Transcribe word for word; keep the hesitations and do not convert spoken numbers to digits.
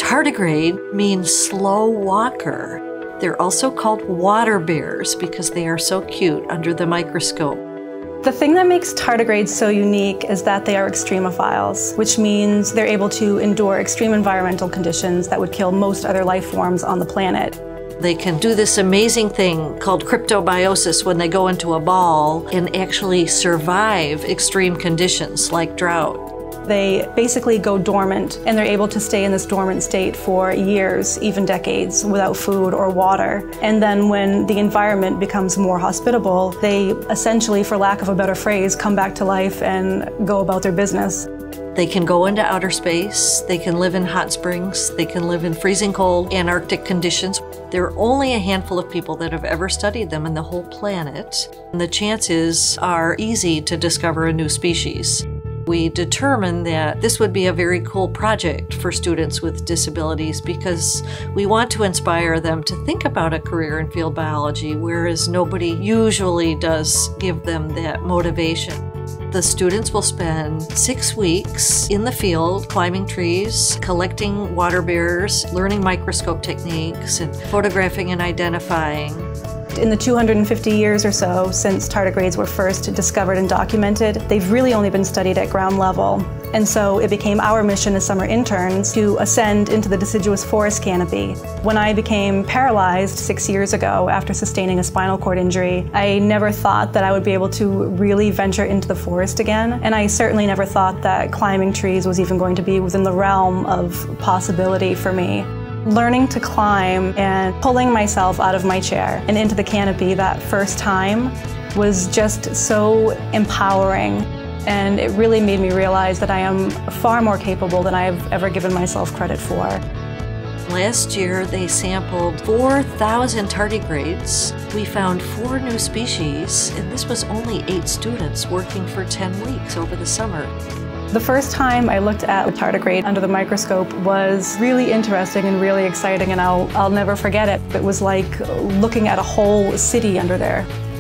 Tardigrade means slow walker. They're also called Waterbears because they are so cute under the microscope. The thing that makes tardigrades so unique is that they are extremophiles, which means they're able to endure extreme environmental conditions that would kill most other life forms on the planet. They can do this amazing thing called cryptobiosis when they go into a ball and actually survive extreme conditions like drought. They basically go dormant, and they're able to stay in this dormant state for years, even decades, without food or water. And then when the environment becomes more hospitable, they essentially, for lack of a better phrase, come back to life and go about their business. They can go into outer space, they can live in hot springs, they can live in freezing cold Antarctic conditions. There are only a handful of people that have ever studied them in the whole planet, and the chances are easy to discover a new species. We determined that this would be a very cool project for students with disabilities because we want to inspire them to think about a career in field biology, whereas nobody usually does give them that motivation. The students will spend six weeks in the field climbing trees, collecting water bears, learning microscope techniques, and photographing and identifying. In the two hundred fifty years or so since tardigrades were first discovered and documented, they've really only been studied at ground level. And so it became our mission as summer interns to ascend into the deciduous forest canopy. When I became paralyzed six years ago after sustaining a spinal cord injury, I never thought that I would be able to really venture into the forest again. And I certainly never thought that climbing trees was even going to be within the realm of possibility for me. Learning to climb and pulling myself out of my chair and into the canopy that first time was just so empowering. And it really made me realize that I am far more capable than I have ever given myself credit for. Last year, they sampled four thousand tardigrades. We found four new species, and this was only eight students working for ten weeks over the summer. The first time I looked at a tardigrade under the microscope was really interesting and really exciting, and I'll, I'll never forget it. It was like looking at a whole city under there.